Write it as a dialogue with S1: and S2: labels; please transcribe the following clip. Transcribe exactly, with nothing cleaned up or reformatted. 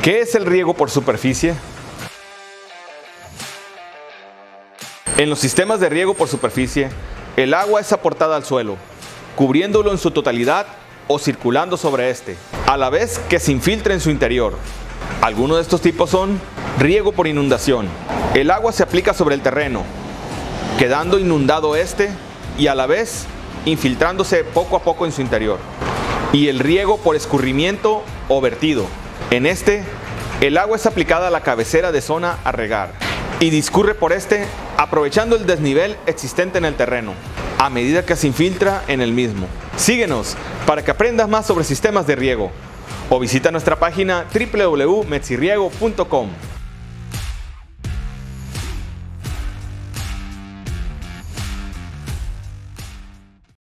S1: ¿Qué es el riego por superficie? En los sistemas de riego por superficie, el agua es aportada al suelo, cubriéndolo en su totalidad o circulando sobre este, a la vez que se infiltra en su interior. Algunos de estos tipos son riego por inundación. El agua se aplica sobre el terreno, quedando inundado este y a la vez infiltrándose poco a poco en su interior. Y el riego por escurrimiento o vertido. En este, el agua es aplicada a la cabecera de zona a regar y discurre por este aprovechando el desnivel existente en el terreno, a medida que se infiltra en el mismo. Síguenos para que aprendas más sobre sistemas de riego o visita nuestra página w w w punto metsiriego punto com.